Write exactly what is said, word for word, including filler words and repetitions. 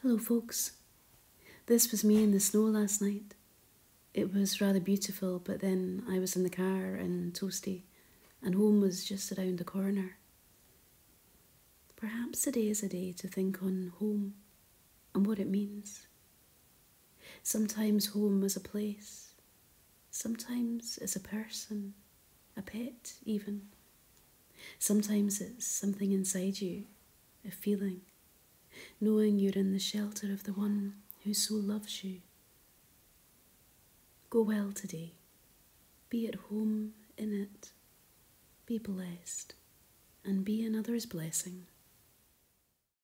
Hello folks, this was me in the snow last night. It was rather beautiful, but then I was in the car in Toasty and home was just around the corner. Perhaps today is a day to think on home and what it means. Sometimes home is a place, sometimes it's a person, a pet even. Sometimes it's something inside you, a feeling, knowing you're in the shelter of the one who so loves you. Go well today. Be at home in it. Be blessed and be another's blessing.